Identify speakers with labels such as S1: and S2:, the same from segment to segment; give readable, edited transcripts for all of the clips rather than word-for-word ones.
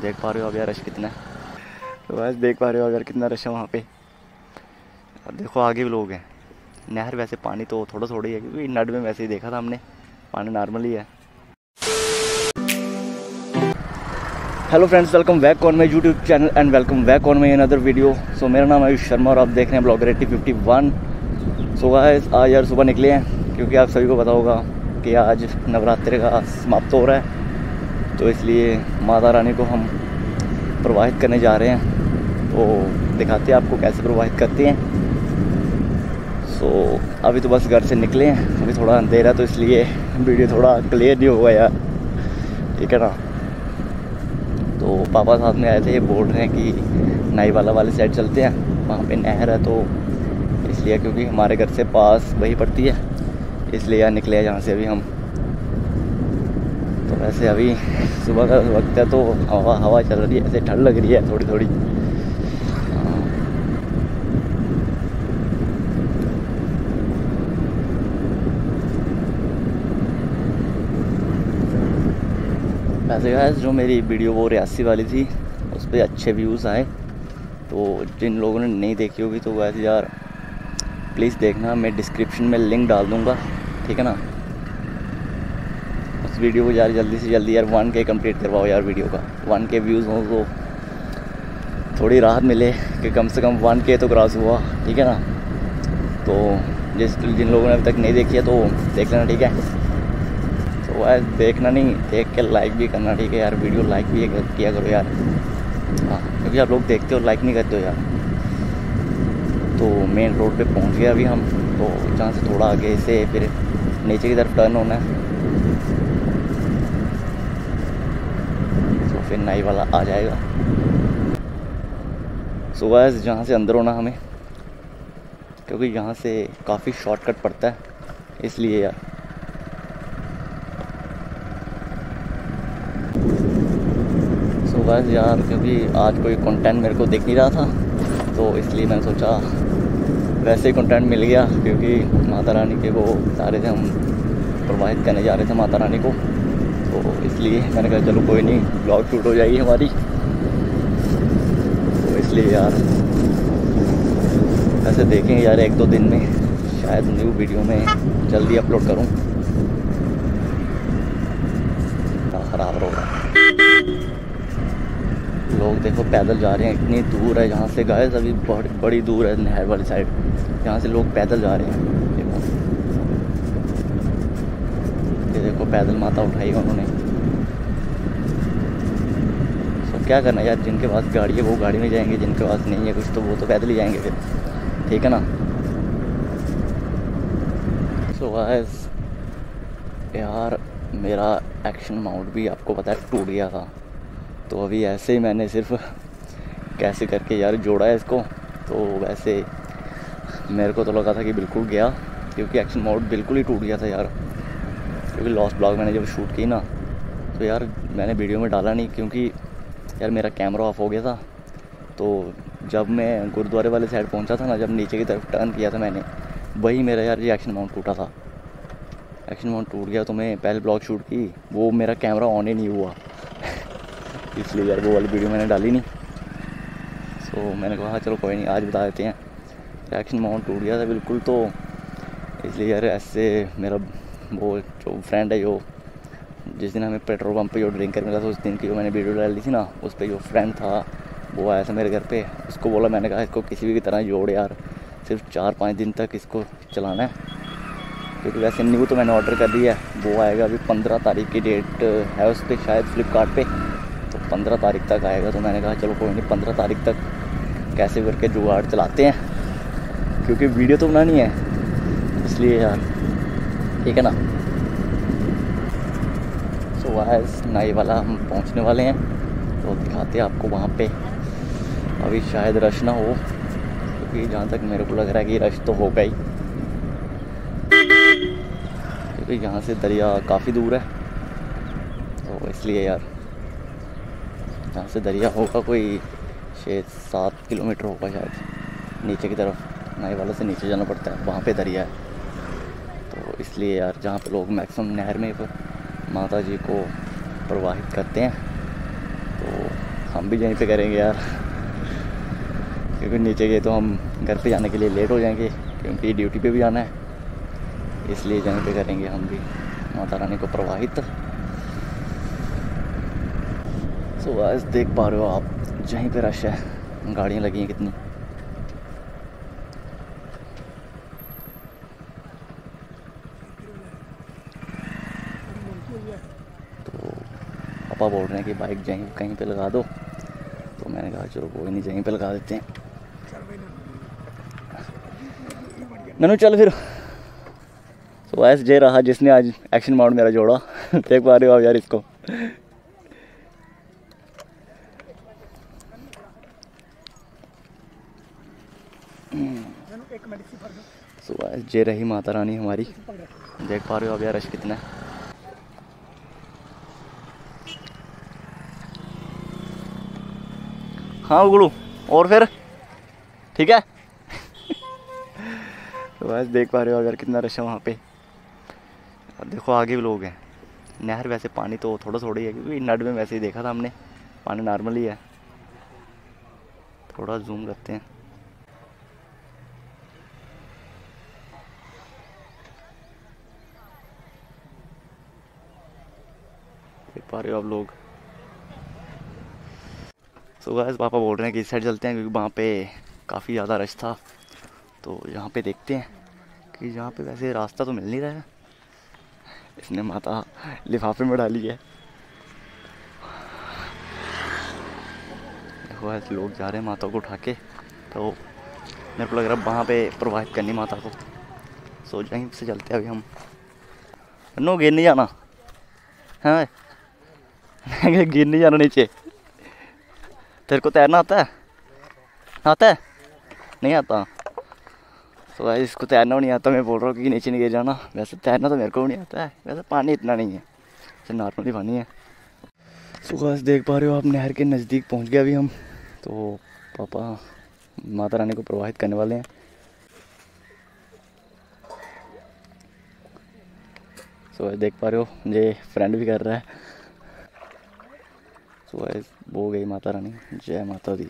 S1: देख पा रहे हो अब यार रश कितना है। तो बस देख पा रहे हो अगर कितना रश है वहाँ पे। और देखो आगे भी लोग हैं। नहर वैसे पानी तो थोड़ा थोड़ा ही है क्योंकि नड में वैसे ही देखा था हमने, पानी नॉर्मल ही है। Hello friends, welcome back on my YouTube channel and welcome back on my another video. So मेरा नाम आयुष शर्मा और आप देख रहे हैं ब्लॉगर 8051। सो गाइस आज यार सुबह निकले हैं क्योंकि आप सभी को पता होगा कि आज नवरात्रि का समाप्त हो रहा है, तो इसलिए माता रानी को हम प्रवाहित करने जा रहे हैं। तो दिखाते हैं आपको कैसे प्रवाहित करते हैं। सो अभी तो बस घर से निकले हैं, अभी थोड़ा अंधेरा है तो इसलिए वीडियो थोड़ा क्लियर नहीं हुआ यार, ठीक है ना। तो पापा साथ में आए थे, ये बोल रहे हैं कि नाईवाला वाले साइड चलते हैं, वहाँ पे नहर है तो इसलिए, क्योंकि हमारे घर से पास वही पड़ती है इसलिए यार निकले हैं जहाँ से अभी हम। तो वैसे अभी सुबह का वक्त है तो हवा चल रही है, ऐसे ठंड लग रही है थोड़ी थोड़ी। वैसे गाइस जो मेरी वीडियो वो रियासी वाली थी उस पर अच्छे व्यूज़ आए, तो जिन लोगों ने नहीं देखी होगी तो वैसे यार प्लीज़ देखना, मैं डिस्क्रिप्शन में लिंक डाल दूँगा, ठीक है ना। उस वीडियो को यार जल्दी से जल्दी यार 1K कंप्लीट करवाओ यार वीडियो का। 1K व्यूज़ हो तो थोड़ी राहत मिले कि कम से कम 1K तो क्रॉस हुआ, ठीक है ना। तो जिन लोगों ने अभी तक नहीं देखी है तो देख लेना, ठीक है। तो वह देखना नहीं, देख के लाइक भी करना, ठीक है यार। वीडियो लाइक भी किया करो यार, हाँ, क्योंकि आप लोग देखते हो लाइक नहीं करते हो यार। तो मेन रोड पे पहुंच गए अभी हम, तो जहाँ से थोड़ा आगे से फिर नीचे की तरफ टर्न होना है, तो फिर नाई वाला आ जाएगा। सो गाइस जहाँ से अंदर होना हमें, क्योंकि यहाँ से काफ़ी शॉर्टकट पड़ता है इसलिए यार। सो गाइस यार क्योंकि आज कोई कंटेंट मेरे को दिख नहीं रहा था तो इसलिए मैंने सोचा वैसे ही कंटेंट मिल गया, क्योंकि माता रानी के वो सारे थे, हम प्रवाहित करने जा रहे थे माता रानी को, तो इसलिए मैंने कहा चलो कोई नहीं, ब्लॉग शूट हो जाएगी हमारी। तो इसलिए यार ऐसे देखेंगे यार 1-2 दिन में शायद न्यू वीडियो में जल्दी अपलोड करूँ। ख़राब होगा। लोग देखो पैदल जा रहे हैं, इतनी दूर है यहाँ से गाइस, अभी बहुत बड़ी दूर है नहर वाली साइड, यहाँ से लोग पैदल जा रहे हैं। ये देखो पैदल माता उठाई उन्होंने। तो क्या करना यार, जिनके पास गाड़ी है वो गाड़ी में जाएंगे, जिनके पास नहीं है कुछ तो वो तो पैदल ही जाएंगे फिर, ठीक है ना। सो गाइस यार मेरा एक्शन माउंट भी आपको पता है टूट गया था, तो अभी ऐसे ही मैंने सिर्फ कैसे करके यार जोड़ा है इसको। तो वैसे मेरे को तो लगा था कि बिल्कुल गया, क्योंकि एक्शन मोड बिल्कुल ही टूट गया था यार। क्योंकि लॉस्ट ब्लॉग मैंने जब शूट की ना तो यार मैंने वीडियो में डाला नहीं, क्योंकि यार मेरा कैमरा ऑफ हो गया था। तो जब मैं गुरुद्वारे वाले साइड पहुंचा था ना, जब नीचे की तरफ टर्न किया था मैंने, वही मेरा यार ये एक्शन माउंट टूटा था। एक्शन माउंट टूट गया तो मैं पहले ब्लॉग शूट की, वो मेरा कैमरा ऑन ही नहीं हुआ इसलिए यार वो वाली वीडियो मैंने डाली नहीं। सो मैंने कहा चलो कोई नहीं, आज बता देते हैं। एक्शन माउंट टूट गया था बिल्कुल, तो इसलिए यार ऐसे मेरा वो जो फ्रेंड है, जो जिस दिन हमें पेट्रोल पंप पे जो ड्रिंकर मिला था उस दिन की जो मैंने वीडियो डाली थी ना, उस पर जो फ्रेंड था वो आया था मेरे घर पे। उसको बोला, मैंने कहा इसको किसी भी तरह जोड़ यार, सिर्फ 4-5 दिन तक इसको चलाना है, क्योंकि वैसे न्यू तो मैंने ऑर्डर कर दिया है। वो आएगा अभी 15 तारीख की डेट है उस पर शायद फ्लिपकार्ट पे, तो 15 तारीख तक आएगा। तो मैंने कहा चलो कोई नहीं, 15 तारीख तक कैसे करके जुगाड़ चलाते हैं, क्योंकि वीडियो तो बनानी है इसलिए यार, ठीक है ना। सो गाइस नाई वाला हम पहुंचने वाले हैं, तो दिखाते हैं आपको वहाँ पे। अभी शायद रश ना हो, क्योंकि जहाँ तक मेरे को लग रहा है कि रश तो होगा ही, क्योंकि यहाँ से दरिया काफ़ी दूर है, तो इसलिए यार जहाँ से दरिया होगा कोई 6-7 किलोमीटर होगा शायद, नीचे की तरफ नाई वाला से नीचे जाना पड़ता है, वहाँ पे दरिया है। तो इसलिए यार जहाँ पे लोग मैक्सिमम नहर में माता जी को प्रवाहित करते हैं, तो हम भी यहीं पे करेंगे यार, क्योंकि नीचे गए तो हम घर पे जाने के लिए लेट हो जाएंगे, क्योंकि ड्यूटी पे भी जाना है, इसलिए यहीं पे करेंगे हम भी माता रानी को प्रवाहित। सो आज देख पा रहे हो आप, यहीं पे रश है, गाड़ियाँ लगी हैं कितनी। तो पापा बोल रहे हैं कि बाइक यहीं कहीं पे लगा दो, तो मैंने कहा चलो कोई नहीं, यहीं पे लगा देते हैं। ननू चल फिर। तो ऐसे जे रहा जिसने आज एक्शन माउंट मेरा जोड़ा। देख पा रहे हो आप यार इसको। तो ऐसे जे रही माता रानी हमारी, देख पा रहे हो आप यार रश कितना है। हाँ उगड़ू, और फिर ठीक है। तो बस देख पा रहे हो अगर कितना रश है वहाँ पे। और देखो आगे भी लोग हैं। नहर वैसे पानी तो थोड़ा थोड़ा ही है, क्योंकि नड में वैसे ही देखा था हमने, पानी नॉर्मल ही है। थोड़ा जूम करते हैं। देख पा रहे हो आप लोग। सो गाइस पापा बोल रहे हैं कि इस साइड चलते हैं, क्योंकि वहाँ पे काफ़ी ज़्यादा रश था। तो यहाँ पे देखते हैं कि यहाँ पे वैसे रास्ता तो मिल नहीं रहा है। इसने माता लिफाफे में डाली है। देखो ऐसे लोग जा रहे हैं माता को उठा के, तो मेरे को लग रहा है वहाँ पे प्रवाहित करनी माता को। सो यहीं से चलते हैं अभी हम। नो गिर नहीं जाना है, गिर नहीं जाना नीचे। तेरे को तैरना आता है? आता है? नहीं आता। तो भाई इसको तैरना नहीं आता, मैं बोल रहा हूँ कि नीचे नहीं गिर जाना। वैसे तैरना तो मेरे को भी नहीं आता है, वैसे पानी इतना नहीं है, जैसे नॉर्मली पानी है। सो गाइस देख पा रहे हो आप, नहर के नज़दीक पहुँच गए अभी हम। तो पापा माता रानी को प्रवाहित करने वाले हैं। सो देख पा रहे हो ये फ्रेंड भी कर रहा है। सो गाइस वो गई माता रानी, जय माता दी।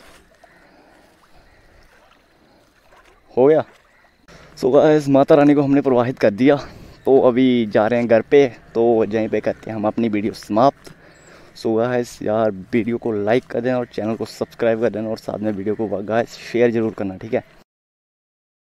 S1: हो गया। सो गाइस माता रानी को हमने प्रवाहित कर दिया, तो अभी जा रहे हैं घर पे। तो यहीं पे करते हैं हम अपनी वीडियो समाप्त। सो गाइस यार वीडियो को लाइक कर दें और चैनल को सब्सक्राइब कर देना, और साथ में वीडियो को गाइस शेयर ज़रूर करना, ठीक है।